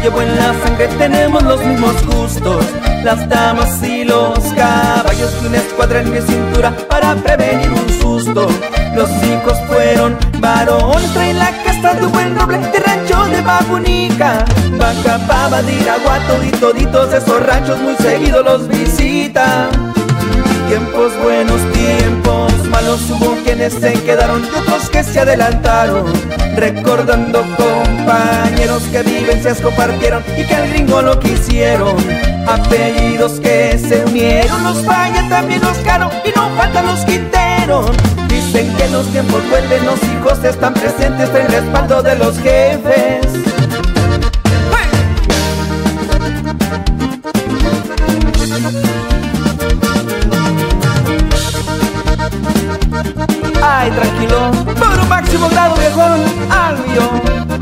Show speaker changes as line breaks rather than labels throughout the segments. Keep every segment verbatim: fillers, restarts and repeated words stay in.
llevo en la sangre, tenemos los mismos gustos. Las damas y los caballos y una escuadra en mi cintura para prevenir un susto. Los hijos fueron varones, traen la casta de buen noble de rancho de Babunica, Baja, Pavadira, Guato y toditos esos ranchos muy seguido los visita. Tiempos buenos, tiempos malos, hubo quienes se quedaron y otros que se adelantaron, recordando compañeros que vivencias compartieron y que al gringo lo quisieron. Apellidos que se unieron, los Falla, también los Caro y no faltan los Quintero. Dicen que los tiempos vuelven, los hijos están presentes en respaldo de los jefes. Ay, tranquilo, por un máximo grado, viejón, al millón.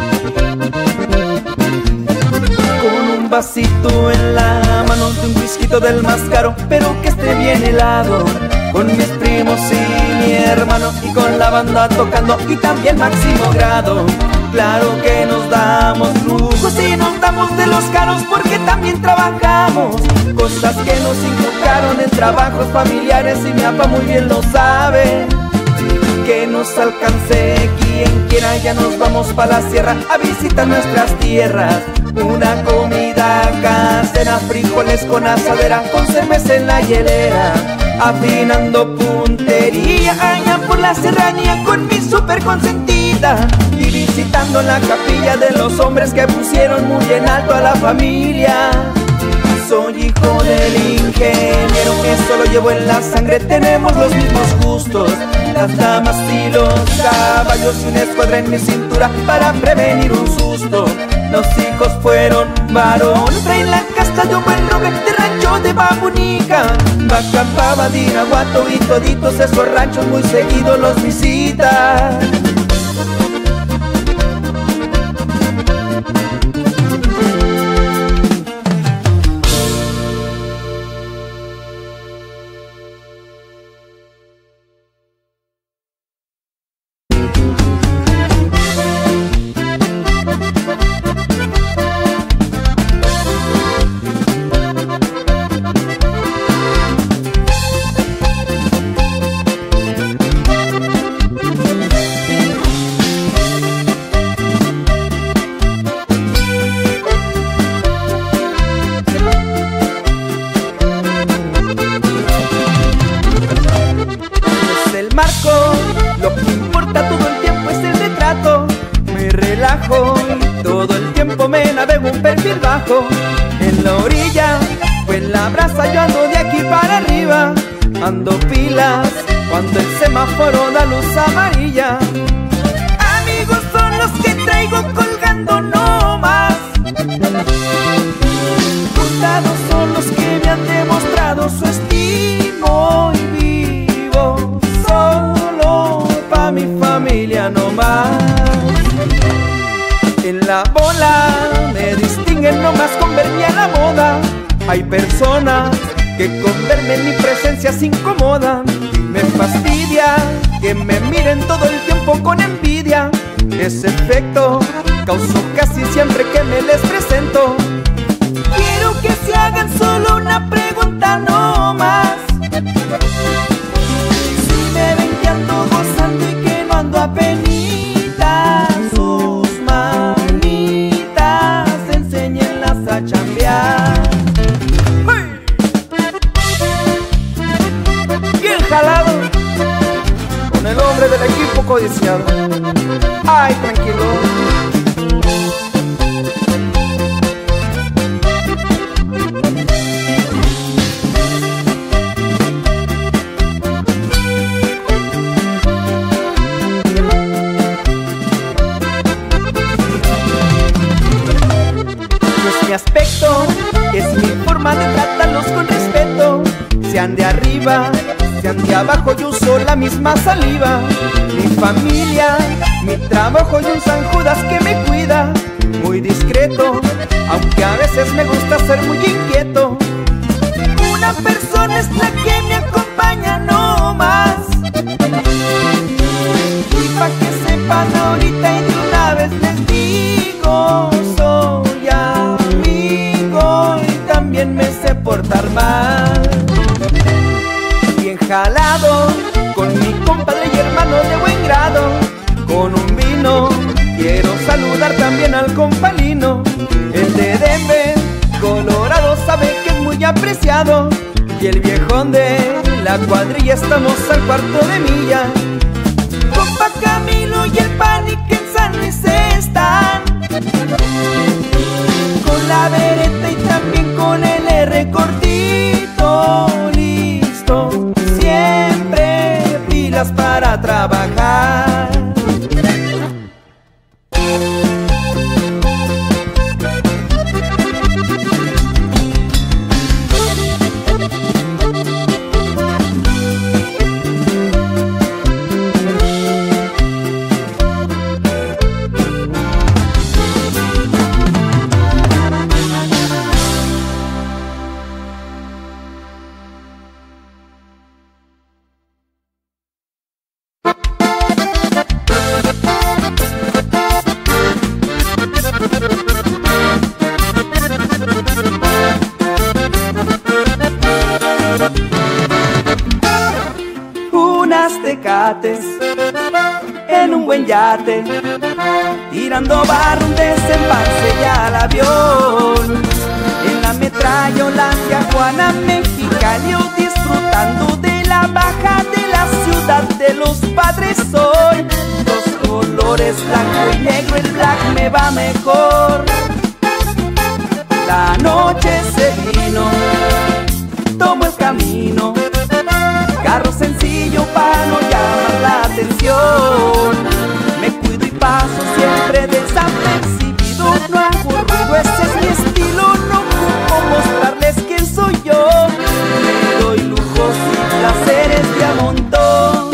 Con un vasito en la mano de un whisky del más caro, pero que esté bien helado. Con mis primos y mi hermano y con la banda tocando y también máximo grado. Claro que nos damos lujos y nos damos de los caros porque también trabajamos. Cosas que nos inculcaron en trabajos familiares y mi papá muy bien lo sabe. Que nos alcance quien quiera, ya nos vamos pa' la sierra a visitar nuestras tierras. Una comida casera, frijoles con asadera, con cerveza en la hielera, afinando puntería allá por la serranía con mi super consentida. Y visitando la capilla de los hombres que pusieron muy en alto a la familia. Soy hijo del ingeniero, eso lo llevo en la sangre, tenemos los mismos gustos. Las damas y los caballos y una escuadra en mi cintura para prevenir un susto. Los hijos fueron varones, traen la casta de un buen noble de rancho de Babunica, Baja, Pavadira, Guato y toditos esos ranchos muy seguido los visita. Lo que importa todo el tiempo es el retrato. Me relajo y todo el tiempo me navego un perfil bajo. En la orilla o en la brasa yo ando de aquí para arriba. Ando pilas cuando el semáforo da luz amarilla. Amigos son los que traigo colgando no más. Contados son los que me han demostrado su estimo y vivo solo pa' mi familia no más. En la bola me distinguen nomás con verme a la moda. Hay personas que con verme en mi presencia se incomodan. Me fastidia que me miren todo el tiempo con envidia. Ese efecto causó casi siempre que me les presento. Quiero que se hagan solo una pregunta no más. Si me ven que ando gozando y que no ando apenitas, sus manitas enséñenlas a chambear. Bien jalado con el hombre del equipo codiciado. Ay, tranquilo. Mi aspecto es mi forma de tratarlos con respeto. Sean de arriba, sean de abajo, yo uso la misma saliva. Mi familia, mi trabajo y un San Judas que me cuida. Muy discreto, aunque a veces me gusta ser muy inquieto. Una persona es la que me acompaña no más. Y pa' que sepan ahorita y de una vez les digo, soy ya la cuadrilla estamos al cuarto de milla. Compa Camilo y el Panic en San Luis están, con la Beretta y también con el R cortito. Listo, siempre pilas para trabajar. En un buen yate, tirando barro, un desembarce y al avión. En la metrallola hacia Juana, Mexicali, disfrutando de la baja de la ciudad de los padres hoy. Los colores blanco y negro, el black me va mejor. La noche se vino, tomo el camino, carro sencillo para no llamar la atención. Me cuido y paso siempre desapercibido, no hago ruido, ese es mi estilo. No ocupo mostrarles quién soy yo, me doy lujos y placeres de a montón.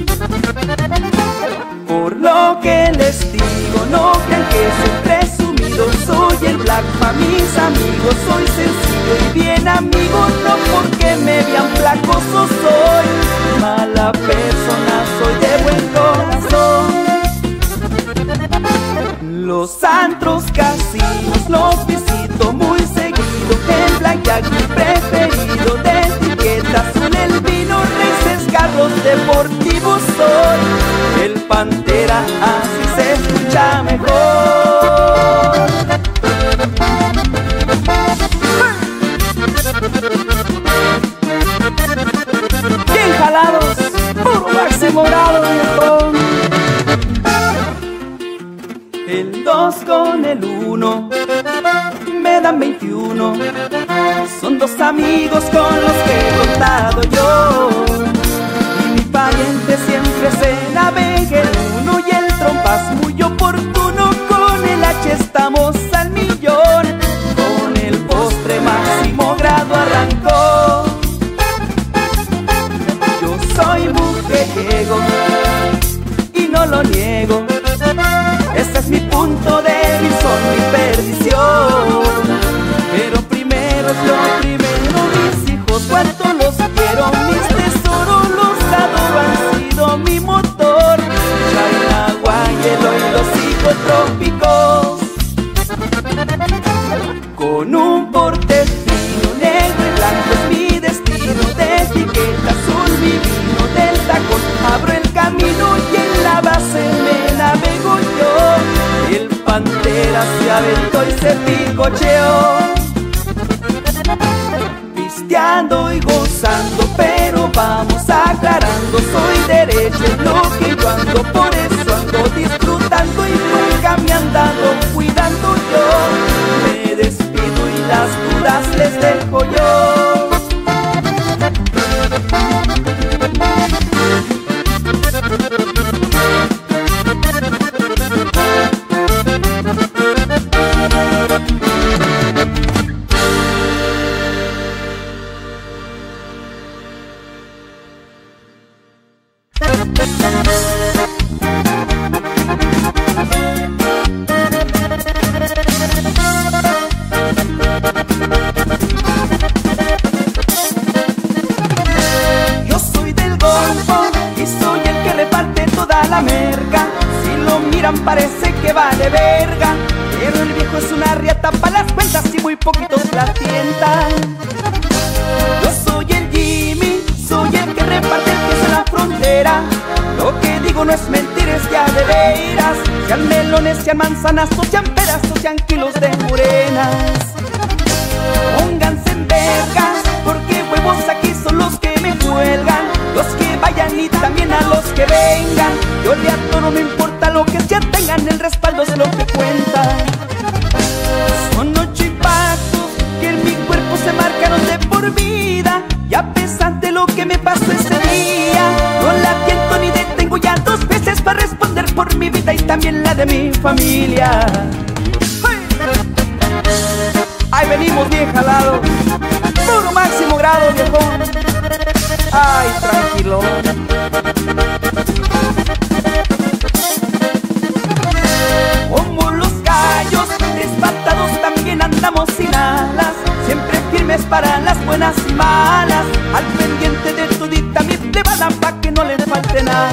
Por lo que les digo, no crean que soy presumido, soy el black pa' mis amigos. Soy sencillo y bien amigo, no porque me vean flacoso soy mala persona, soy de buen corazón. Los antros, casinos, los visito muy seguido. El blackjack mi preferido, de etiqueta azul el vino, races, carros deportivos soy el Pantera, así se escucha mejor. Bien jalados, puro Maxi morado, viejo. El dos con el uno me dan veintiuno. Son dos amigos con los que he contado yo. Y mi pariente siempre se navega el uno y el trompas muy oportuno. Con el H estamos al millón, con el postre máximo grado arrancó. Yo soy mujeriego y no lo niego, ese es mi punto débil, son mi perdición. Pero primero es lo primero, mis hijos, cuánto los quiero, mis tesoros, los adoro, han sido mi motor. China, Guayelo y los psicotrópicos, con un porte fino, negro y blanco es mi destino. De etiqueta azul mi vino, del tacón abro el camino y en la base me navego yo. El Pantera se aventó y se picocheó, pisteando y gozando, pero vamos aclarando, soy derecho en lo que yo ando, por eso ando disfrutando y nunca me han dado cuidando yo. Me despido y las dudas les dejo yo. Yo soy del Golfo y soy el que reparte toda la merca. Si lo miran parece que vale verga, pero el viejo es una riata para las cuentas y muy poquitos la tientan. Yo soy el Jimmy, soy el que reparte el queso en la frontera. Lo que digo no es mentira, es ya de veras. Sean melones, sean manzanas, o sean peras, o sean kilos de morenas. Pónganse en vergas, porque huevos aquí son los que me juegan. cuelgan, los que vayan y también a los que vengan. Yo le atoro, no importa lo que ya tengan, el respaldo es lo que cuenta. Son ocho impactos que en mi cuerpo se marcaron de por vida, y a pesar de lo que me pasó ese día, no la tiento ni detengo ya dos veces para responder por mi vida y también la de mi familia. Ahí venimos bien jalados, puro máximo grado, viejón. Ay, tranquilo. Como los gallos despatados también andamos sin alas, siempre firmes para las buenas y malas, al pendiente de todita mi plebada pa' que no le falte nada.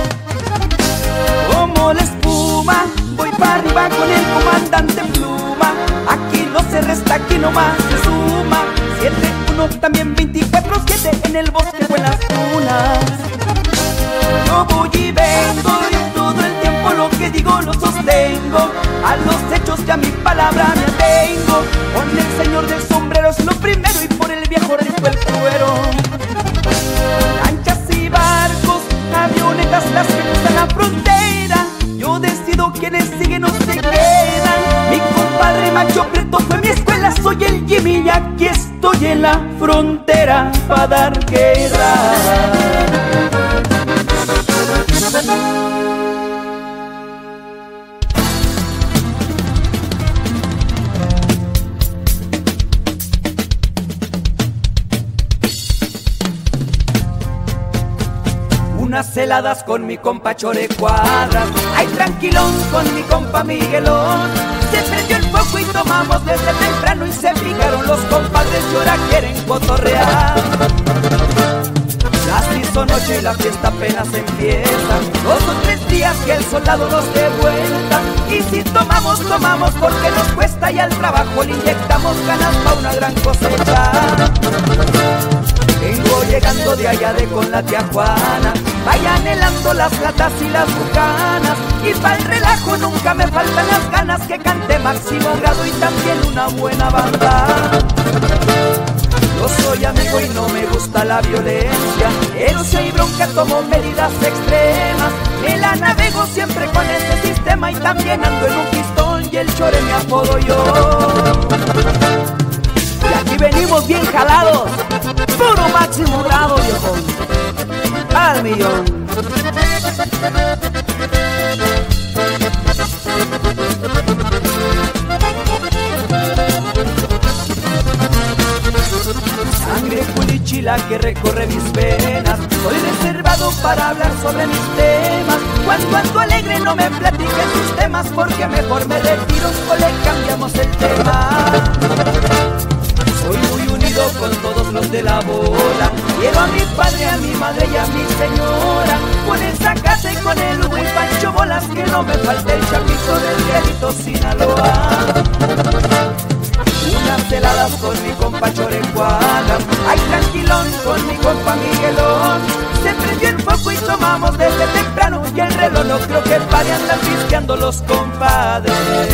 Como la espuma, voy para arriba con el comandante Pluma. Aquí no se resta, aquí nomás se suma. Siete, uno, también veinticuatro, siete en el bosque o en las dunas. Yo voy y vengo y todo el tiempo lo que digo lo sostengo. A los hechos ya mi palabra me atengo. Con el señor del sombrero es lo primero y por el viejo rico el cuero. Lanchas y barcos, avionetas las que cruzan la frontera. Yo decido quiénes siguen o se quedan. Mi compadre Macho Preto fue mi escuela, soy el Jimmy y aquí estoy en la frontera pa' dar guerra. Unas heladas con mi compa Chore Cuadras, ay tranquilón con mi compa Miguelón. Se prendió el foco y tomamos desde temprano y se fijaron los compadres y ahora quieren cotorrear. Las hizo noche y la fiesta apenas empieza, dos o tres días que el soldado nos dé vuelta. Y si tomamos, tomamos porque nos cuesta y al trabajo le inyectamos ganas pa' una gran cosecha. Vengo llegando de allá de con la tía Juana, vayan helando las latas y las bucanas. Y para el relajo nunca me faltan las ganas que cante máximo grado y también una buena banda. Yo soy amigo y no me gusta la violencia, pero si hay bronca tomo medidas extremas. Me la navego siempre con este sistema y también ando en un pistón y el Chore me apodo yo. Y aquí venimos bien jalados, puro máximo grado, viejo, al millón. Sangre culichila que recorre mis venas, soy reservado para hablar sobre mis temas. Cuando ando alegre no me platiquen sus temas, porque mejor me retiro o le cambiamos el tema. Soy muy unido con todos los de la bola, quiero a mi padre, a mi madre y a mi señora. Con el Zacate y con el Hugo y Pancho Bolas, que no me falte el chapito del Guerrito Sinaloa. Unas heladas con mi compa Chore Cuadras, ay tranquilón con mi compa Miguelón. Se prendió el foco y tomamos desde temprano y el reloj no creo que pare, andan pisqueando los compadres.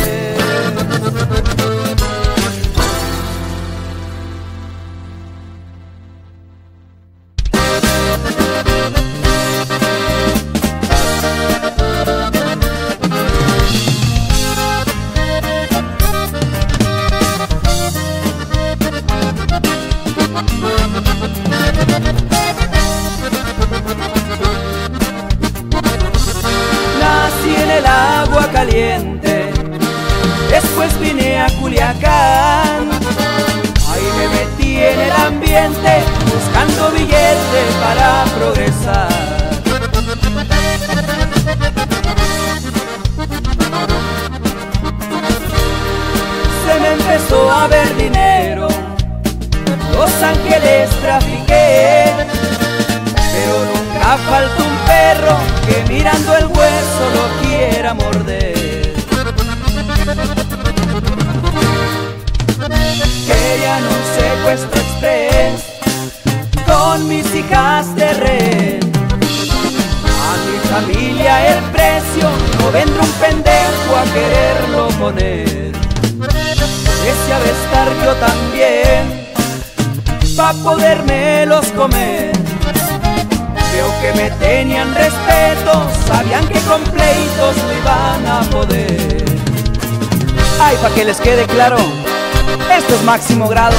Nací en el agua caliente, después vine a Culiacán. Ahí me metí en el ambiente, buscando billete para progresar. Se me empezó a ver dinero, Los Ángeles trafiqué, pero nunca falta un perro que mirando el hueso lo quiera morder. Querían un secuestro express con mis hijas de red. A mi familia el precio no vendrá un pendejo a quererlo poner. Deseaba estar yo también pa' podérmelos comer. veo que me tenían respeto, sabían que con pleitos no iban a poder. Ay, pa' que les quede claro, esto es Máximo Grado.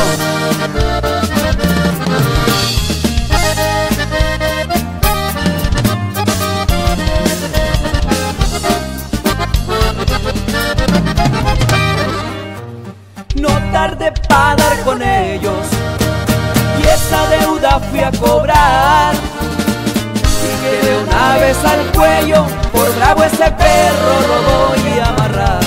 No tardé pa' dar con ellos y esa deuda fui a cobrar. Y quedé una vez al cuello, por bravo ese perro lo voy a amarrar.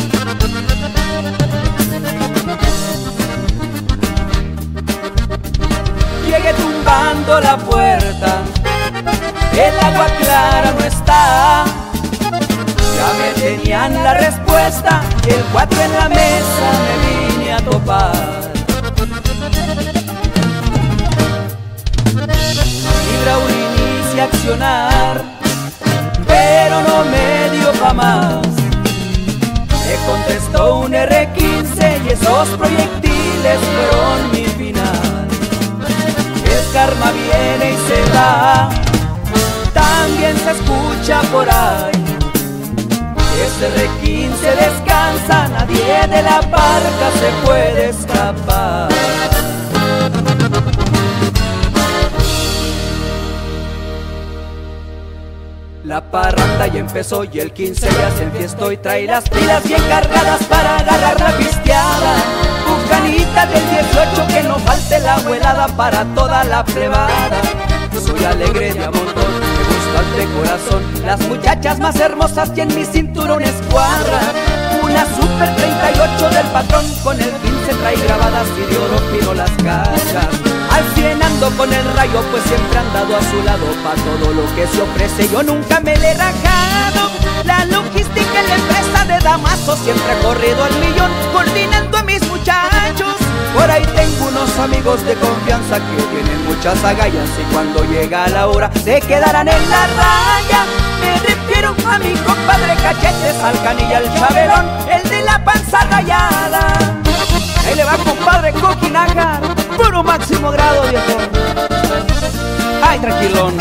Llegué tumbando la puerta, el agua clara no está. Ya me tenían la respuesta, el cuatro en la mesa me vine a topar. Y Raúl inicia a accionar, pero no me dio pa' más. Me contestó un erre quince y esos proyectiles fueron mi final. El karma viene y se va, también se escucha por ahí. Ese erre quince descansa, nadie de la barca se puede escapar. La parranda ya empezó y el quince ya se enfiestó y trae las pilas bien cargadas para agarrar la pisteada. Bucanita del dieciocho, que no falte la vuelada para toda la plebada. Soy alegre de a montón, me gusta de corazón, las muchachas más hermosas que en mi cinturón escuadran. Una Super treinta y ocho del patrón, con el quince trae grabadas y de oro pido las cachas. Al cien ando con el rayo, pues siempre han dado a su lado pa' todo lo que se ofrece, yo nunca me le he rajado. La logística en la empresa de Damaso siempre ha corrido al millón, coordinando a mis muchachos. Por ahí tengo unos amigos de confianza que tienen muchas agallas y cuando llega la hora se quedarán en la raya. Me refiero a mi compadre Cachetes, al Canilla, al Chabelón, el de la panza rayada. Ahí le va compadre Coquinaga, puro Máximo Grado, viejo. Ay, tranquilón.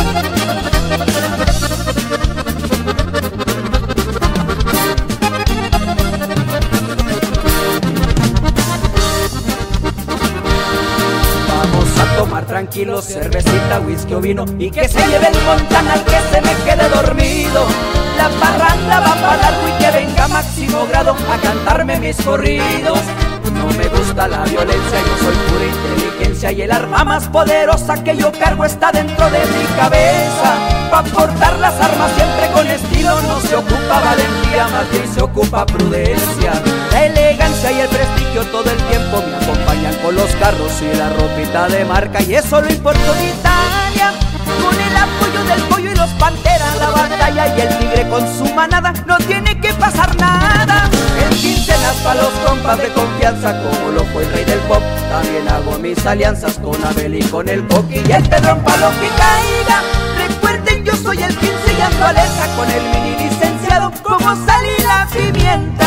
Tomar tranquilo, cervecita, whisky o vino, y que se lleve el Montanal, que se me quede dormido. La parranda va para largo y que venga Máximo Grado a cantarme mis corridos. No me gusta la violencia, yo soy pura inteligencia y el arma más poderosa que yo cargo está dentro de mi cabeza. Pa' portar las armas siempre con estilo, no se ocupa valentía, más bien se ocupa prudencia. La elegancia y el prestigio todo el tiempo me acompañan con los carros y la ropita de marca, y eso lo importa en Italia. Con el apoyo del pollo y los panteras, la batalla y el tigre con su manada, no tiene que pasar nada. El quincenas pa' los compas de confianza, como lo fue el rey del pop. También hago mis alianzas con Abel y con el Coqui y el Pedrón pa' lo que caiga. Recuerden, yo soy el quince y ando alerta con el mini licenciado, como sal y la pimienta.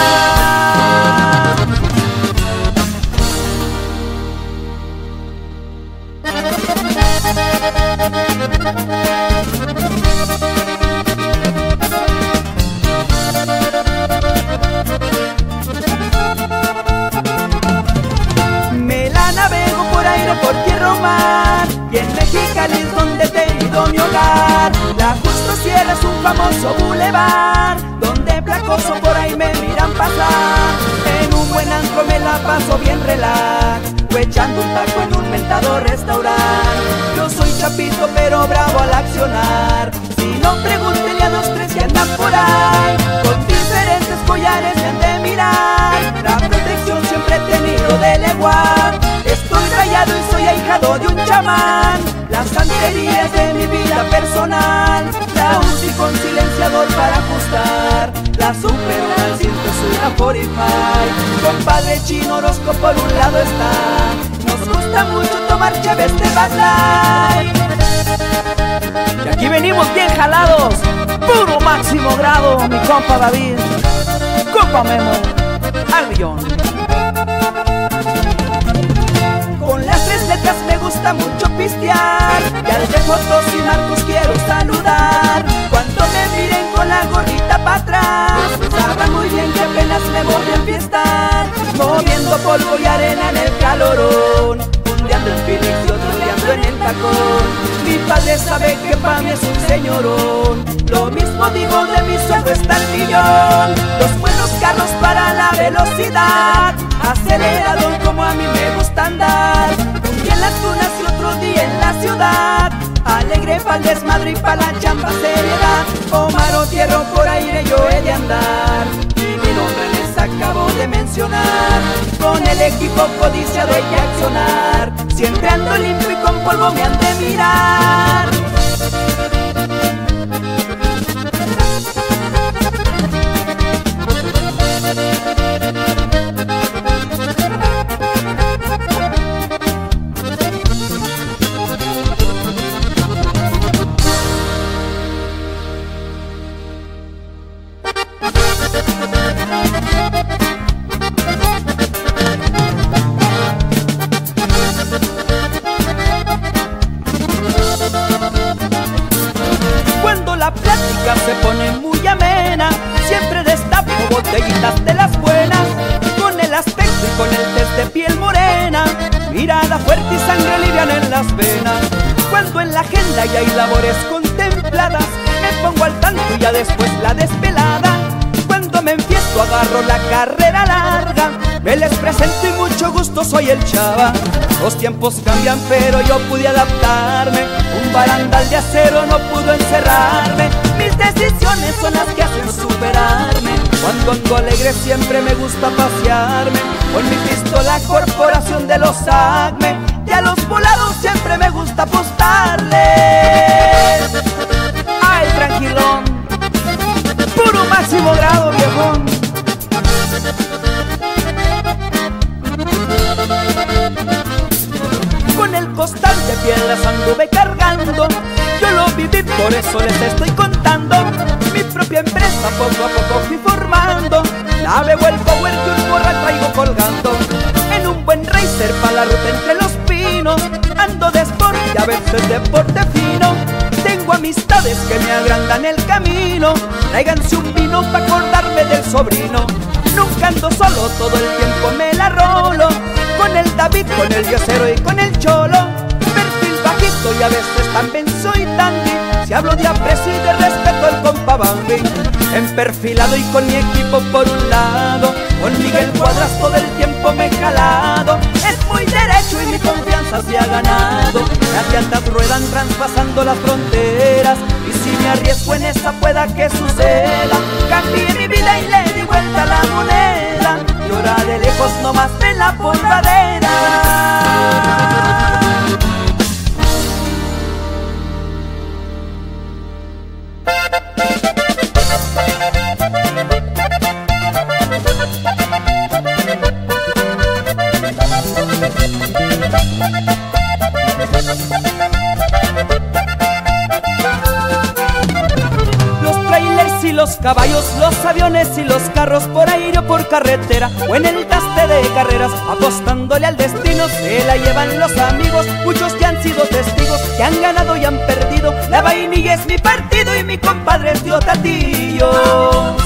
Me la navego por aire, por tierra o mar, y en Mexicali es donde he tenido mi hogar. La Justo Sierra es un famoso bulevar, donde placoso por ahí me miran pasar. En un buen antro me la paso bien relax, o echando un taco en un mentado restaurante. Yo soy chapito pero bravo al accionar, si no pregúntenle a dos tres que andan por ahí. Con diferentes collares me han de mirar, la protección siempre he tenido de leguar. Estoy rayado y soy ahijado de un chamán, la santería es de mi vida personal. La uso con silenciador para ajustar, la super al cinto soy una cuarenta y cinco. Compadre Chino Orozco por un lado está, nos gusta mucho tomar cheves de Bud Light. Y aquí venimos bien jalados, puro Máximo Grado, mi compa David, compa Memo, al millón. Con las tres letras fiestas me gusta mucho pistear, y al de Jotos y Marcos quiero saludar. Cuando me miren con la gorrita para atrás, sabrán muy bien que apenas me voy a enfiestar, moviendo polvo y arena en el calorón, un día ando en Phoenix y otro día ando en el tacón. Mi padre sabe que pa' mí es un señorón, lo mismo digo de mi sueldo está el millón. Los buenos carros para la velocidad, acelerado como a mí me gusta andar, un día en las dunas y otro día en la ciudad, alegre pa'l desmadre y pa' la chamba seriedad. Omar o Tierro por aire yo he de andar, y mi nombre les acabo de mencionar, con el equipo codiciado hay que accionar, siempre ando limpio y con polvo me han de mirar. Cuando la plática se pone muy amena, siempre destapo botellitas de las buenas, con el aspecto y con el test de piel morena, mirada fuerte y sangre liviana en las venas. Cuando en la agenda ya hay labores contempladas, me pongo al tanto y ya después la desvelada. Cuando me enfiesto agarro la carrera larga, me les presento y mucho gusto soy el Chava. Los tiempos cambian pero yo pude adaptarme, un barandal de acero no pudo encerrarme, mis decisiones son las que hacen superarme. Cuando ando alegre siempre me gusta pasearme, con mi pistola corporación de los ACME, y a los volados siempre me gusta apostarles. Ay, tranquilón, puro máximo grado, viejón. Con el costal de piedras anduve cargando, yo lo viví, por eso les estoy contando. Mi propia empresa poco a poco fui formando, navego el power que un morra traigo colgando. En un buen racer pa' la ruta entre los pinos, ando de sport y a veces de porte fino. Tengo amistades que me agrandan el camino, tráiganse un vino pa' acordarme del sobrino. Nunca ando solo, todo el tiempo me la rolo, con el David, con el Diosero y con el Cholo. Perfil bajito y a veces también soy dandy, si hablo de aprecio y de respeto al compa Bambi. Enperfilado y con mi equipo por un lado, con Miguel Cuadras todo el tiempo me he jalado. Es muy derecho y mi confianza se ha ganado, las llantas ruedan traspasando las fronteras, y si me arriesgo en esa pueda que suceda, cambié mi vida y le di vuelta a la moneda, y ahora de lejos nomás ven la polvadera. Los trailers y los caballos, los aviones y los carros, por aire o por carretera o en el gaste de carreras, apostándole al destino se la llevan los amigos. Muchos que han sido testigos, que han ganado y han perdido, la vainilla es mi partido y mi compadre es Diotatillo.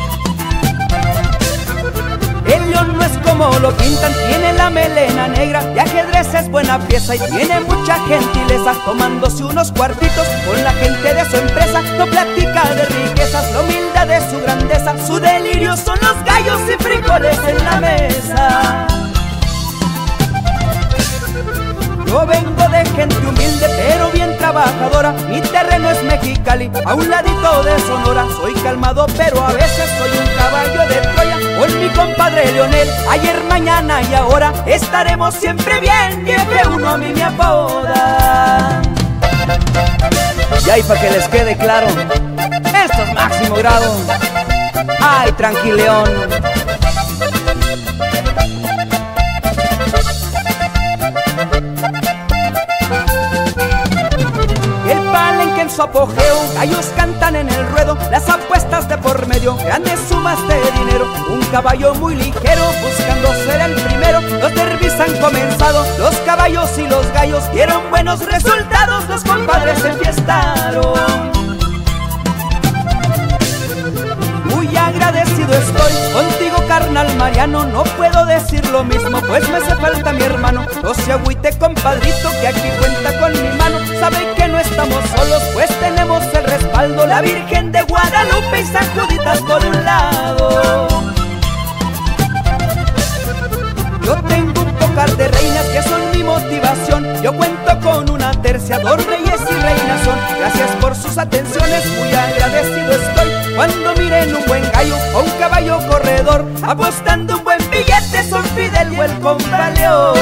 El león no es como lo pintan, tiene la melena negra, de ajedrez es buena pieza y tiene mucha gentileza, tomándose unos cuartitos con la gente de su empresa. No platica de riquezas, la humildad de su grandeza, su delirio son los gallos y frijoles en la mesa. Yo vengo de gente humilde pero bien trabajadora, mi terreno es Mexicali, a un ladito de Sonora. Soy calmado pero a veces soy un caballo de Troya, con mi compadre Leonel, ayer, mañana y ahora estaremos siempre bien, y F uno a mí me apoda. Y ahí pa' que les quede claro, esto es máximo grado. Ay, tranquileón. El Palenque en su apogeo, gallos cantan en el ruedo, las apuestas de por medio, grandes sumas de dinero. Un caballo muy ligero buscando ser el primero. Los derbis han comenzado, los caballos y los gallos dieron buenos resultados, los compadres se enfiestaron. Muy agradecido estoy contigo, carnal Mariano, no puedo decir lo mismo, pues me hace falta mi hermano. No se agüite, compadrito, que aquí cuenta con mi mano. Sabe que no estamos solos, pues tenemos el respaldo, la Virgen de Guadalupe y San Juditas por un lado. Yo tengo un tocar de reinas que son mi motivación. Yo cuento con una tercia, dos reyes y reinas son. Gracias por sus atenciones, muy agradecido estoy. Cuando miren un buen gallo o un caballo corredor, apostando un buen billete, son Fidel o el Contraleón.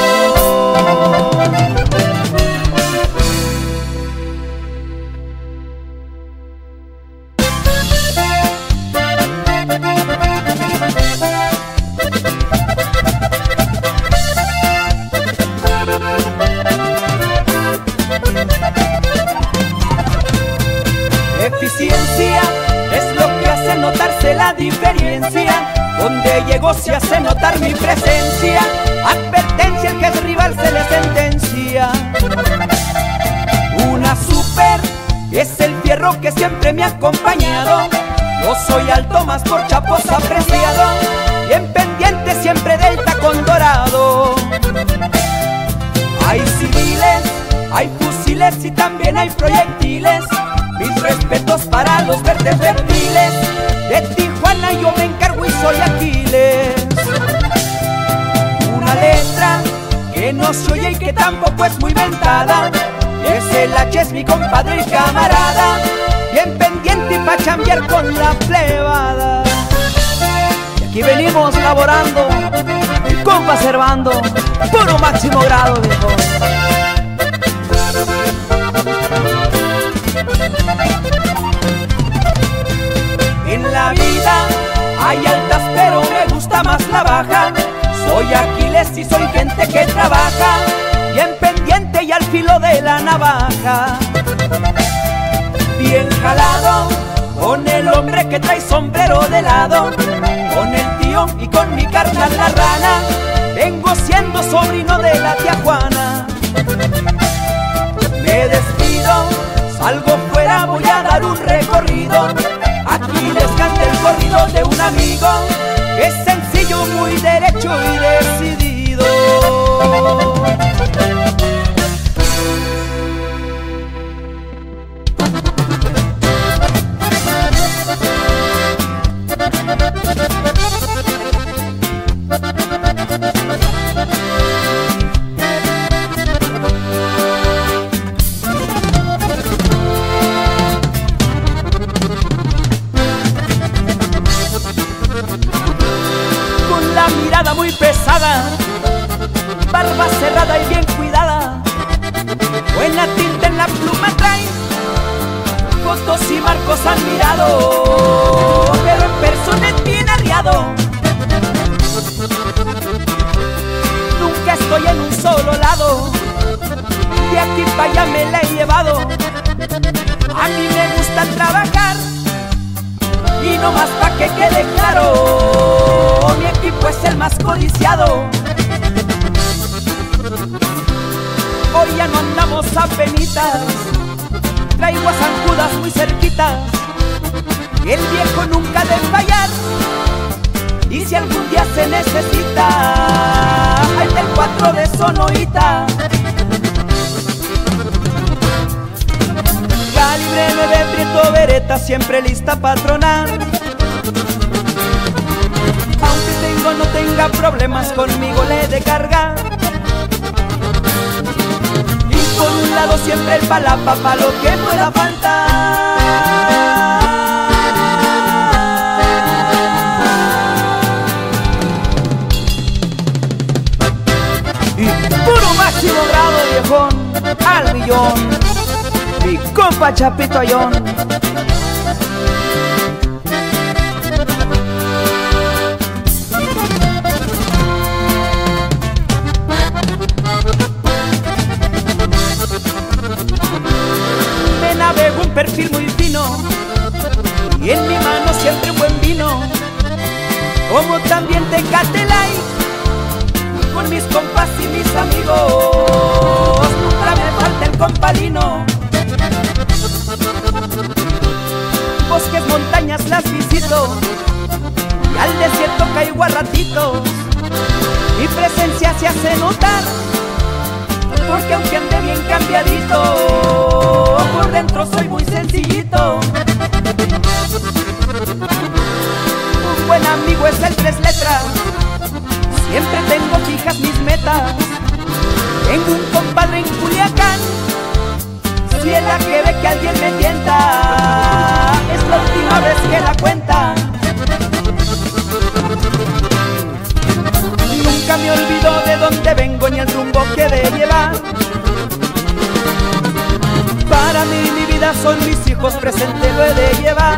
Eficiencia es lo que hace notarse la diferencia. Donde llego se hace notar mi presencia. Advertencia, el que es rival se le sentencia. Una super es el fierro que siempre me ha acompañado. Yo soy alto, más por chapos apreciado. Bien pendiente siempre del tacón dorado. Hay civiles, hay fusiles y también hay proyectiles. Mis respetos para los verdes reptiles. De Tijuana yo me encargo y soy Aquiles. Una letra que no se oye y que tampoco es muy ventada. Es el H, es mi compadre y camarada. Bien pendiente y pa' chambear con la plebada. Y aquí venimos laborando, mi compa Servando, puro máximo grado, viejo. En la vida hay altas pero me gusta más la baja. Soy Aquiles y soy gente que trabaja, bien pendiente y al filo de la navaja. Bien jalado con el hombre que trae sombrero de lado, con el tío y con mi carnal la rana. Vengo siendo sobrino de la tía Juana. Me despido, salgo fuera, voy a dar un recorrido. Aquí les canta el corrido de un amigo, es sencillo, muy derecho y decidido. Muy pesada, barba cerrada y bien cuidada, buena tinta en la pluma trae, fotos y marcos han mirado, pero en persona es bien arriado. Nunca estoy en un solo lado, de aquí para allá me la he llevado. A mí me gusta trabajar y no más pa' que quede claro, mi equipo es el más codiciado. Hoy ya no andamos a penitas, traigo a San Judas muy cerquitas. El viejo nunca debe fallar, y si algún día se necesita, ahí está el cuatro de Sonoita. Calibre nueve Prieto Beretta, siempre lista pa' tronar. Aunque tengo no tenga problemas, conmigo le de cargar. Y por un lado siempre el palapa pa' lo que pueda faltar. Y puro máximo grado, viejón, al millón. Mi compa Chapito Ayón. Me navego un perfil como también Tecate Light, con mis compas y mis amigos. Nunca me falta el compalino. Bosques, montañas las visito y al desierto caigo a ratitos. Mi presencia se hace notar, porque aunque ande bien cambiadito, por dentro soy muy sencillito. Un buen amigo es el tres letras, siempre tengo fijas mis metas. Tengo un compadre en Culiacán, si es la que ve que alguien me tienta, es la última vez que la cuenta. Nunca me olvido de dónde vengo ni el rumbo que de llevar. Para mí mi vida son mis hijos, presente lo he de llevar.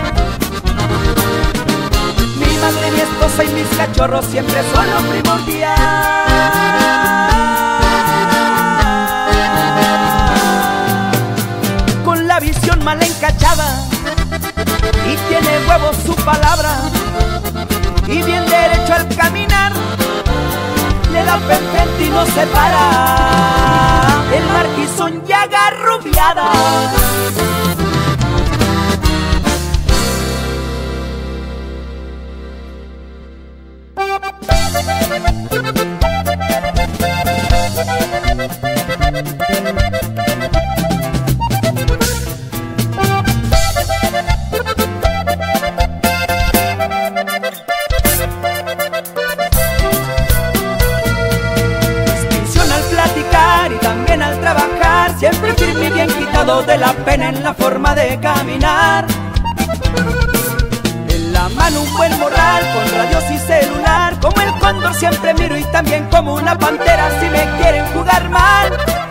Mi madre, mi esposa y mis cachorros siempre son lo primordial. Con la visión mal encachada y tiene huevos su palabra, y bien derecho al caminar, le da perfecto y no se para. El marquisón y agarrubiada. Siempre firme y bien quitado de la pena en la forma de caminar. En la mano un buen morral con radios y celular. Como el cóndor siempre miro y también como una pantera si me quieren jugar mal.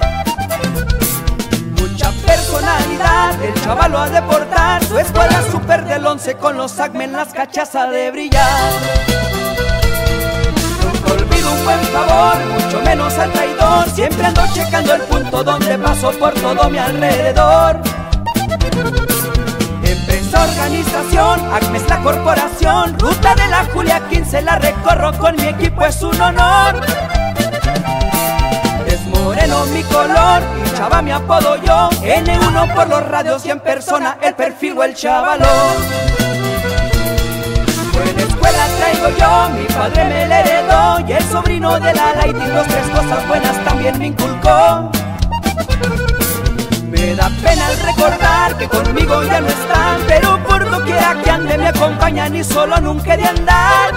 Mucha personalidad, el chaval lo ha de portar. Su escuadra super del once con los acme en las cachas ha de brillar. Olvido un buen favor, mucho menos al traidor. Siempre ando checando el punto donde paso por todo mi alrededor. Empresa, organización, ACME es la corporación. Ruta de la Julia quince la recorro con mi equipo, es un honor. Es moreno mi color y chava mi apodo yo. ene uno por los radios y en persona el perfil o el chavalón. Buena escuela traigo yo, mi padre me la heredó, y el sobrino de la Lighting dos tres cosas buenas también me inculcó. Me da pena al recordar que conmigo ya no están, pero por doquiera que ande me acompañan y solo nunca he de andar.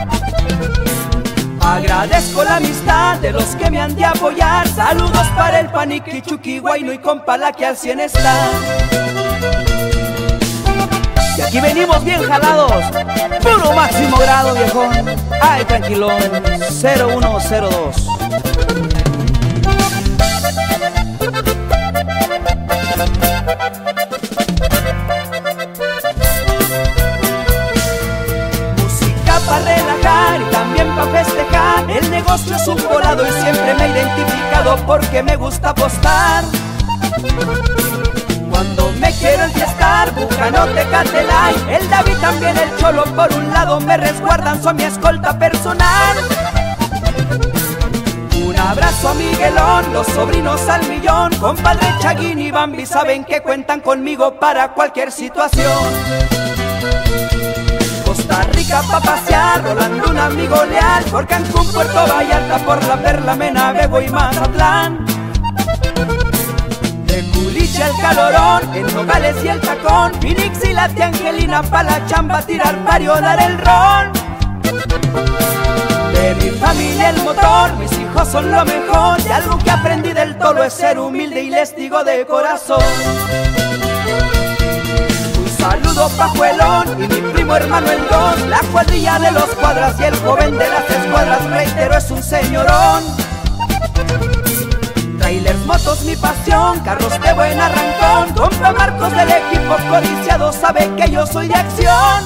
Agradezco la amistad de los que me han de apoyar. Saludos para el Paniqui, Chucky, Guayno y Compala que al cien está. Y aquí venimos bien jalados, puro máximo grado, viejón. Ay, tranquilón, cero uno cero dos. Música para relajar y también para festejar. El negocio es un volado y siempre me he identificado porque me gusta apostar. Cuando me quiero enfiestar, Bucano, Tecate Light, el David también el Cholo por un lado me resguardan, son mi escolta personal. Un abrazo a Miguelón, los sobrinos al millón, compadre Chaguín y Bambi saben que cuentan conmigo para cualquier situación. Costa Rica pa' pasear, Rolando un amigo leal, por Cancún, Puerto Vallarta, por La Perla, me navego y Mazatlán. De Culiche al Calorón, en Nogales y el Tacón, Phoenix y la tía Angelina pa' la chamba, tirar pario, dar el rol. De mi familia el motor, mis hijos son lo mejor, y algo que aprendí del tolo es ser humilde y les digo de corazón. Un saludo pa' Juelón y mi primo hermano el dos, la cuadrilla de los cuadras y el joven de las escuadras, reitero es un señorón. Trailers, motos, mi pasión, carros de buen arrancón, compa Marcos del equipo codiciado sabe que yo soy de acción.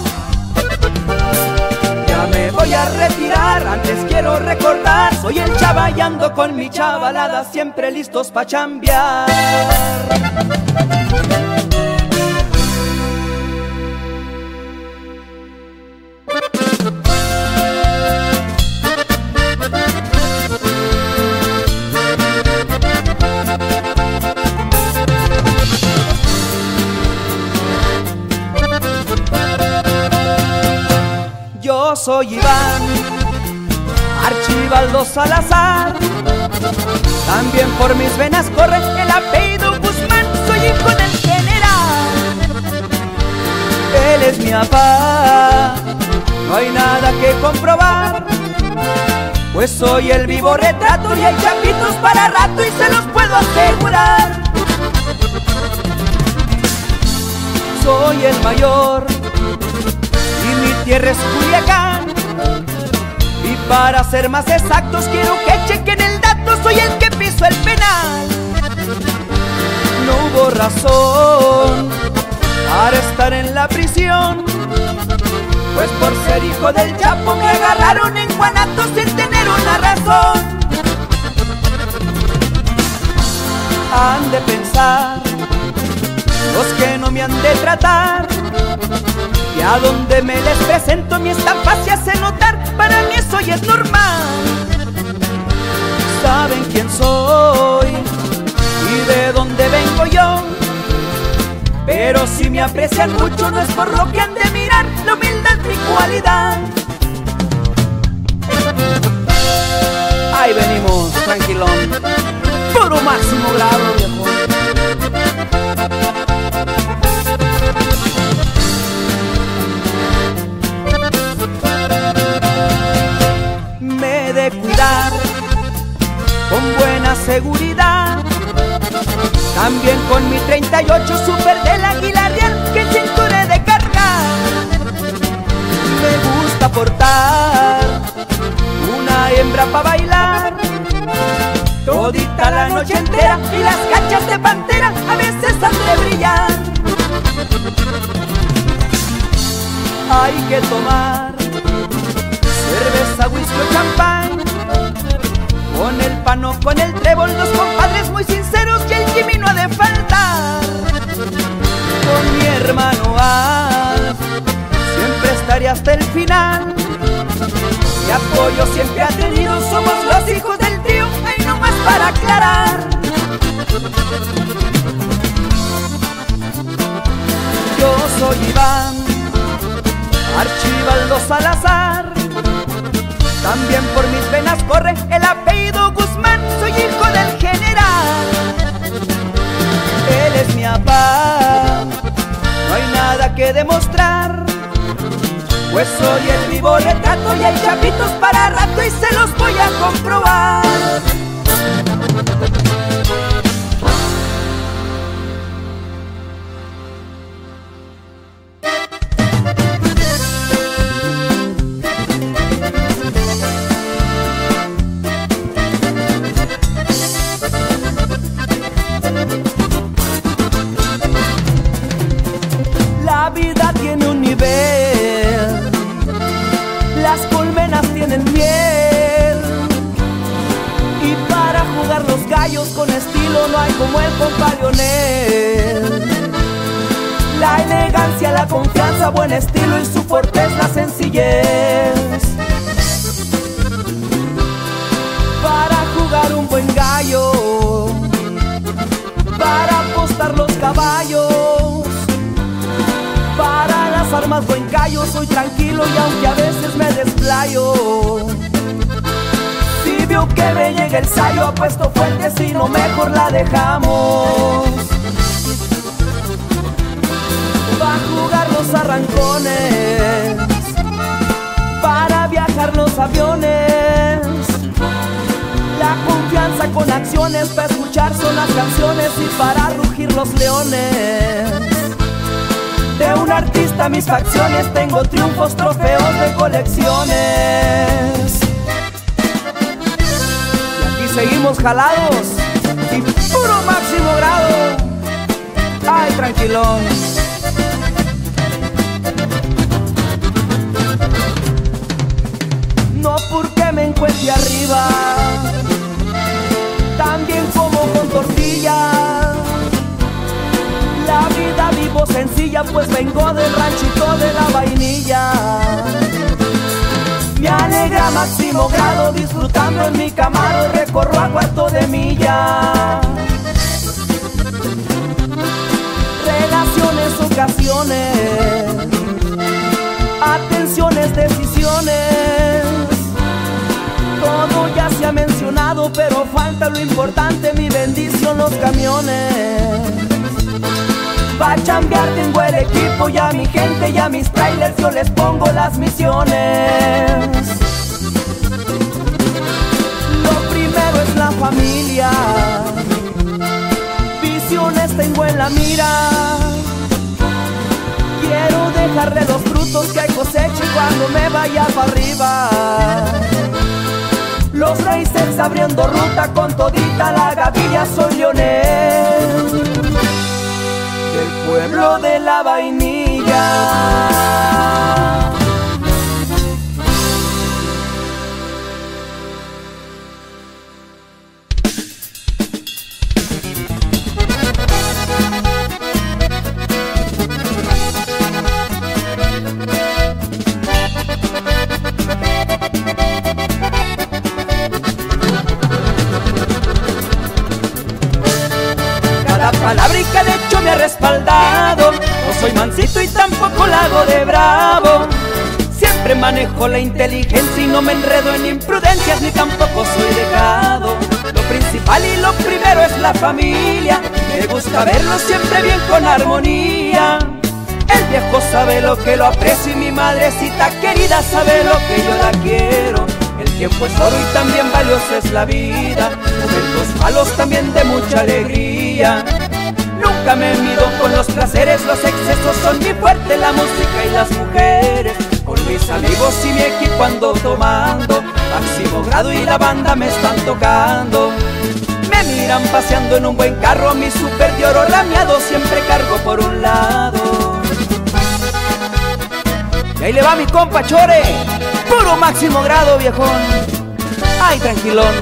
Ya me voy a retirar, antes quiero recordar, soy el chava y ando con mi chavalada, siempre listos pa' chambear. Yo soy Iván Archibaldo Salazar, también por mis venas corre el apellido Guzmán. Soy hijo del general, él es mi papá. No hay nada que comprobar, pues soy el vivo retrato y hay chapitos para rato y se los puedo asegurar. Soy el mayor y mi tierra es Culiacán, y para ser más exactos quiero que chequen el dato, soy el que pisó el penal. No hubo razón para estar en la prisión, pues por ser hijo del Chapo me agarraron en Guanatos sin tener una razón. Han de pensar los que no me han de tratar, y a donde me les presento mi estampa se hace notar. Para mí eso ya es normal. Saben quién soy y de dónde vengo yo, pero si me aprecian mucho no es por lo que han de mirar, la humildad es mi cualidad. Ahí venimos, tranquilón, puro máximo grado, viejo. Me he de cuidar con buena seguridad, también con mi treinta y ocho super del Águila Real que cinturé de cargar. Me gusta portar una hembra pa' bailar todita la noche entera, y las cachas de pantera a veces han de brillar. Hay que tomar cerveza, whisky o champán, con el pan o con el trébol, los compadres muy sinceros y el Jimmy no ha de faltar. Con mi hermano Al siempre estaré hasta el final, y apoyo siempre ha tenido, somos los hijos del trío, ahí nomás para aclarar. Yo soy Iván Archibaldo Salazar, también por mis venas corre el apellido Guzmán. Soy hijo del general, él es mi papá. No hay nada que demostrar, pues soy el vivo retrato y hay chapitos para rato y se los voy a comprobar. La vida tiene un nivel, las colmenas tienen miel, y para jugar los gallos con estilo no hay como el compa Lionel. La elegancia, la confianza, buen estilo y su fuerte es la sencillez. Para jugar un buen gallo, para apostar los caballos, para las armas buen gallo, soy tranquilo y aunque a veces me desplayo. Si veo que me llega el sayo, apuesto fuerte, si no mejor la dejamos. Va a jugar los arrancones, para viajar los aviones, la confianza con acciones, para escuchar son las canciones y para rugir los leones. De un artista mis facciones, tengo triunfos, trofeos de colecciones. Y aquí seguimos jalados y puro máximo grado. Ay, tranquilón. No porque me encuentre arriba, también como con tortilla. La vida vivo sencilla, pues vengo del ranchito de la vainilla. Me alegra máximo grado, disfrutando en mi Camaro, recorro a cuarto de milla. Relaciones, ocasiones, atenciones, decisiones, importa lo importante, mi bendición los camiones. Pa' chambear tengo el equipo y a mi gente y a mis trailers yo les pongo las misiones. Lo primero es la familia, visiones tengo en la mira. Quiero dejarle los frutos que hay cosecha cuando me vaya para arriba. Los racers abriendo ruta con todita la gavilla, soy Leonel, del pueblo de la vainilla. Cada palabra y cada hecho me ha respaldado. No soy mansito y tampoco la hago de bravo. Siempre manejo la inteligencia y no me enredo en imprudencias, ni tampoco soy dejado. Lo principal y lo primero es la familia. Me gusta verlo siempre bien con armonía. El viejo sabe lo que lo aprecio y mi madrecita querida sabe lo que yo la quiero. El tiempo es oro y también valiosa es la vida. Momentos malos también de mucha alegría. Nunca me mido con los placeres, los excesos son mi fuerte, la música y las mujeres. Con mis amigos y mi equipo ando tomando máximo grado y la banda me están tocando. Me miran paseando en un buen carro, mi super de oro lameado siempre cargo por un lado. Y ahí le va mi compa Chore, puro máximo grado, viejón. Ay, tranquilón.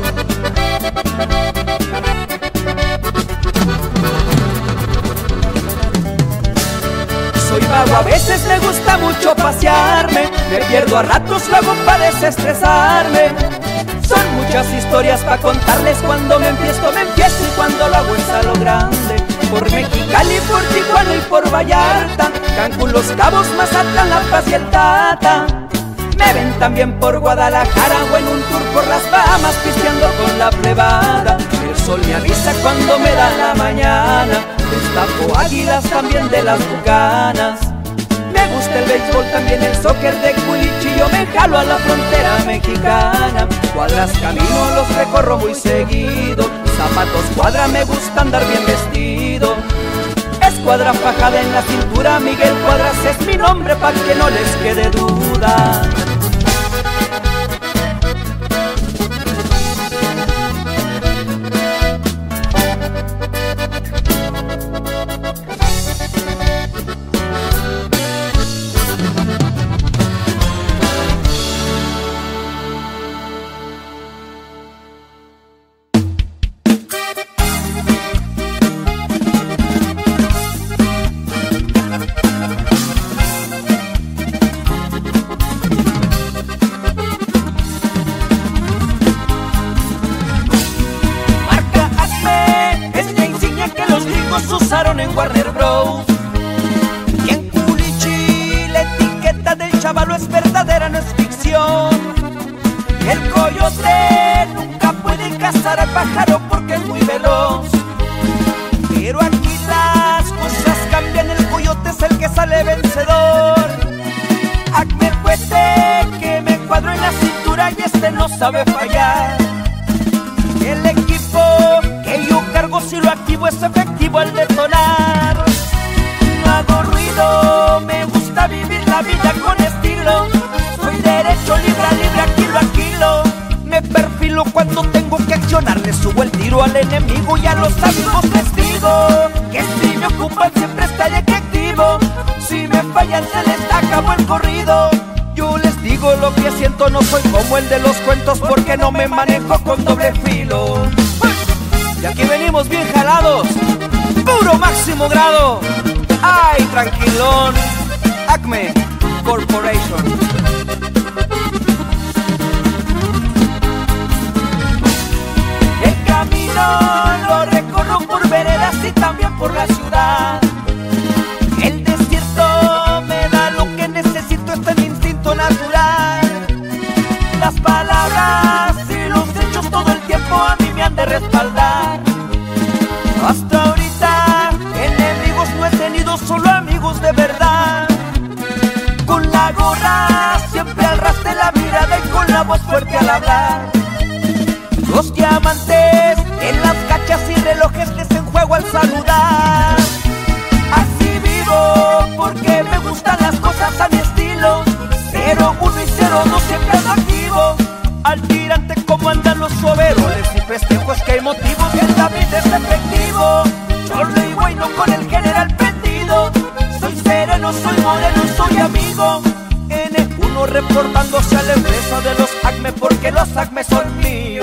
Soy vago, a veces me gusta mucho pasearme. Me pierdo a ratos, lo hago pa' desestresarme. Son muchas historias pa' contarles. Cuando me empiezo, me empiezo y cuando lo hago es a lo grande. Por Mexicali, por Tijuana y por Vallarta, Cancún, Los Cabos, Mazatlán, La Paz y el Tata. Me ven también por Guadalajara o en un tour por las Bahamas pisteando con la plebada. El sol me avisa cuando me da la mañana. Destapo águilas también de las bucanas. Me gusta el béisbol, también el soccer de Culichillo. Me jalo a la frontera mexicana. Cuadras camino, los recorro muy seguido. Zapatos cuadra, me gusta andar bien vestido. Escuadra fajada en la cintura, Miguel Cuadras es mi nombre pa' que no les quede duda. Usaron en Warner Bros. Y en Culichi la etiqueta del chavalo es verdadera, no es ficción. El coyote nunca puede cazar al pájaro porque es muy veloz. Pero aquí las cosas cambian, el coyote es el que sale vencedor. Acme el cohete que me cuadro en la cintura y este no sabe fallar. El equipo que yo cargo si lo activo es efectivo al detonar. No hago ruido, me gusta vivir la vida con estilo. Soy derecho, libra, libre, a kilo a kilo. Me perfilo cuando tengo que accionar. Le subo el tiro al enemigo y a los amigos les digo que si me ocupan siempre estaré aquí activo. Si me fallan se les acabó el corrido. Yo les digo lo que siento, no soy como el de los cuentos porque no me manejo con doble filo. Y aquí venimos bien jalados, puro máximo grado. Ay, tranquilón. Acme Corporation. El camino lo recorro por veredas y también por la ciudad. El desierto me da lo que necesito, está en mi instinto natural. Las palabras y los hechos todo el tiempo a mí me han saberte respaldar. Hasta ahorita enemigos no he tenido, solo amigos de verdad. Con la gorra siempre al ras de la mirada y con la voz fuerte al hablar. Los diamantes en las cachas y relojes les enjuago al saludar. Así vivo porque me gustan las cosas a mi estilo. Cero, uno y cero, dos siempre ando activo. Al tirante como andan los overoles y festejos que hay motivos y el David es efectivo. Yo lo digo y no con el general prendido. Soy sereno, soy moreno, soy amigo. N uno reportándose a la empresa de los Acme porque los Acme son míos.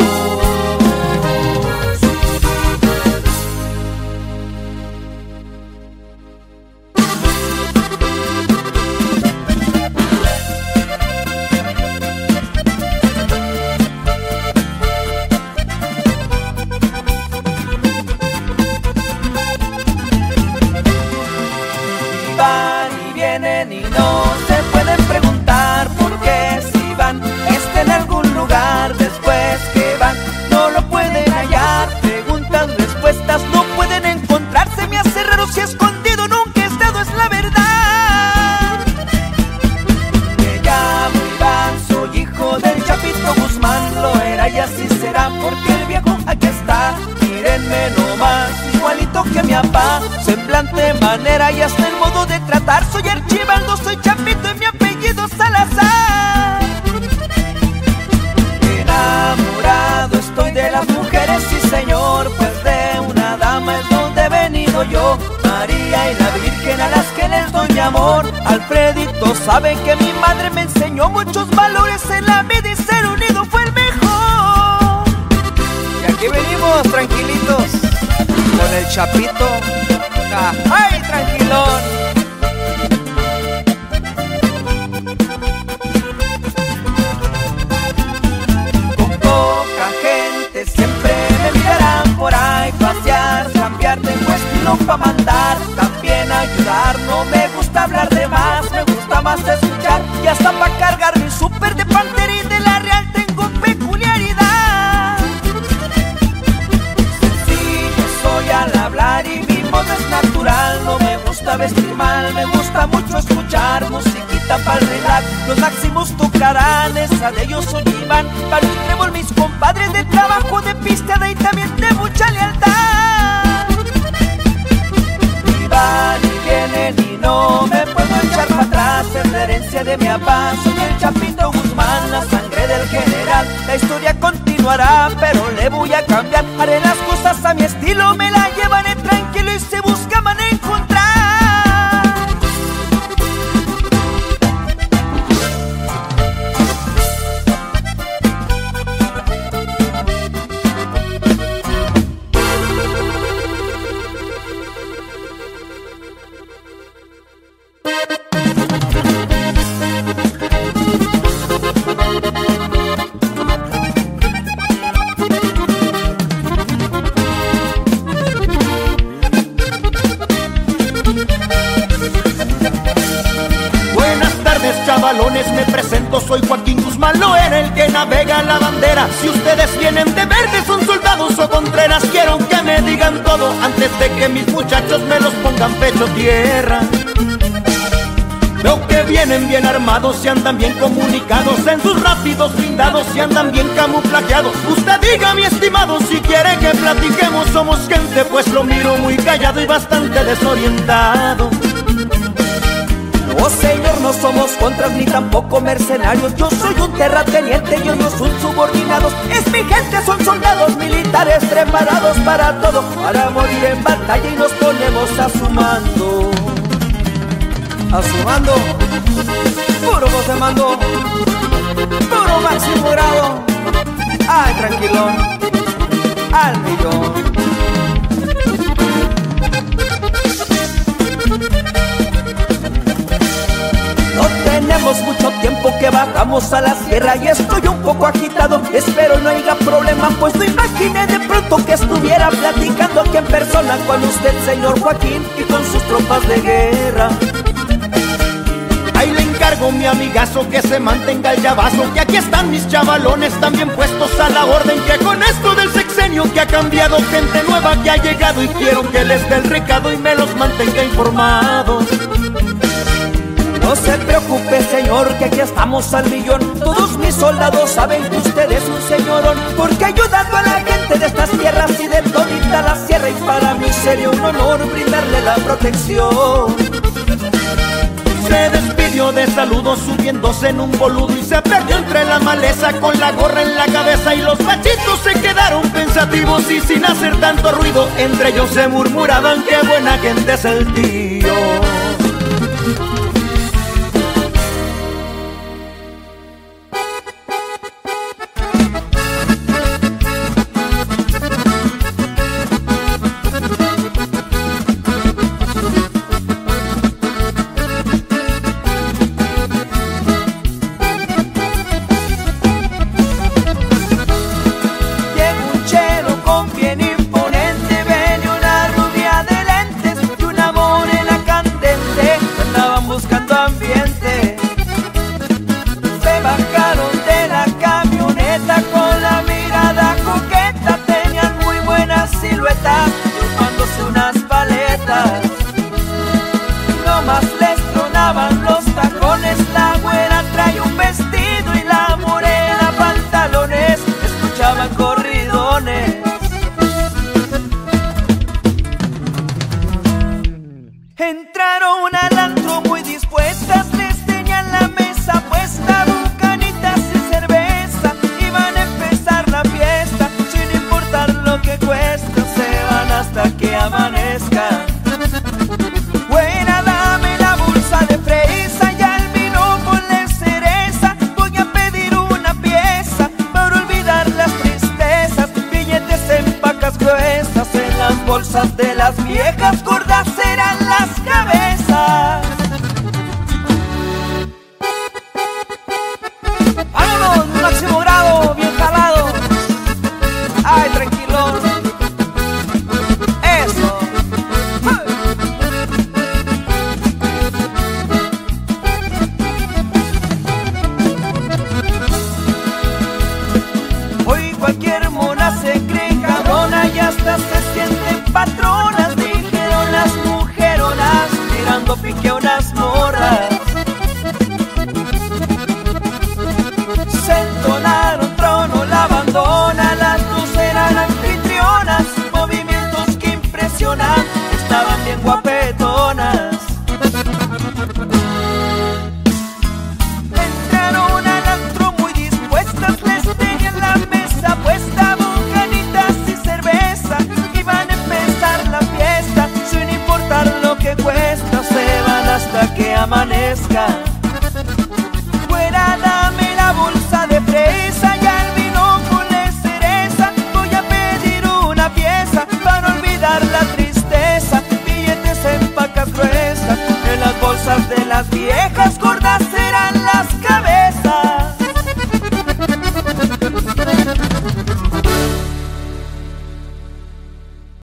Van y vienen y no se pueden preguntar por qué. Si van, estén en algún lugar después que van, no lo pueden hallar. Preguntas, respuestas no pueden encontrarse. Me hace raro si escondido nunca he estado, es la verdad. Me llamo Iván, soy hijo del Chapito Guzmán. Lo era y así será porque el viejo aquí está. Mírenme nomás, igualito que mi papá. Semblante, manera y hasta el modo de tratar. Soy Archibaldo, soy Chapito y mi apellido Salazar. Enamorado estoy de las mujeres, sí señor, pues de una dama es donde he venido yo. María y la Virgen a las que les doy mi amor. Alfredito sabe que mi madre me enseñó muchos valores en la vida y ser unido fue el mejor. Y aquí venimos tranquilitos con el Chapito. ¡Ay, tranquilón! Con poca gente siempre me mirarán por ahí pasear, cambiar de estilo pa' mandar, también ayudar. No me gusta hablar de más, me gusta más escuchar. Y hasta pa' cargar mi súper de Pantera y de la Real tengo peculiaridad. Sencillo soy al hablar y mi modo es natural. No me gusta vestir mal, me gusta mucho escuchar musiquita para el relax. Los máximos tocarán, esa de ellos soy Iván. Palo y Trébol, mis compadres de trabajo, de pisteada y también de mucha lealtad. Y van y vienen y no me puedo echar para atrás. Es la herencia de mi papá, soy el Chapito Guzmán, la sangre del general. La historia continuará, pero le voy a cambiar. Haré las cosas a mi estilo, me la llevaré tranquilo y se buscaban encontrar.
Chavalones, me presento, soy Joaquín Guzmán, lo era el que navega la bandera. Si ustedes vienen de verde, son soldados o contreras, quiero que me digan todo antes de que mis muchachos me los pongan pecho tierra. Veo que vienen bien armados y andan bien comunicados, en sus rápidos blindados y andan bien camuflajeados. Usted diga, mi estimado, si quiere que platiquemos, somos gente, pues lo miro muy callado y bastante desorientado.
Oh señor, no somos contras ni tampoco mercenarios. Yo soy un terrateniente y ellos son subordinados. Es mi gente, son soldados militares preparados para todo, para morir en batalla y nos ponemos a su mando. A su mando, puro voz de mando, puro máximo grado. Ay, tranquilón, al millón. Tenemos mucho tiempo que bajamos a la sierra y estoy un poco agitado. Espero no haya problema, pues no imaginé de pronto que estuviera platicando aquí en persona con usted, señor Joaquín, y con sus tropas de guerra.
Ahí le encargo encargo, mi amigazo, que se mantenga el llavazo, que aquí están mis chavalones también puestos a la orden, que con esto del sexenio que ha cambiado, gente nueva que ha llegado, y quiero que les dé el recado y me los mantenga informados.
No se preocupe, señor, que aquí estamos al millón. Todos mis soldados saben que usted es un señorón, porque ayudando a la gente de estas tierras y de todita la sierra, y para mí sería un honor brindarle la protección.
Se despidió de saludos subiéndose en un boludo y se perdió entre la maleza con la gorra en la cabeza, y los machitos se quedaron pensativos y sin hacer tanto ruido, entre ellos se murmuraban: qué buena gente es el tío.
Tomándose unas paletas, nomás les tronaban los tacones. La güera trae un vestido y la morena pantalones. Escuchaban corridones. Entraron al antro muy dispuestas, les tenían la mesa puesta, bucanitas y cerveza. Iban a empezar la fiesta, sin importar lo que cuesta, hasta que amanezca. Buena, dame la bolsa de fresa y al vino ponle cereza. Voy a pedir una pieza para olvidar las tristezas. Billetes en pacas gruesas, en las bolsas de las viejas gordas serán las cabezas. ¡Vámonos! Máximo grado, bien jalado. Ay, tranquilo. Cualquier mona se cree cabrona y hasta se sienten patronas, dijeron las mujeronas, tirando pique a unas morras. Se entonaron trono, la abandona, las dos eran anfitrionas, movimientos que impresionan, estaban bien guapetonas. Entraron al antro muy dispuestas, les tenían la mesa puesta, bucanitas y cerveza. Iban a empezar la fiesta, sin importar lo que cuesta, se van hasta que amanezca. Fuera, dame la bolsa de fresa y al vino ponle cereza. Voy a pedir una pieza para olvidar la tristeza. Billetes en pacas gruesas, en las bolsas de las viejas.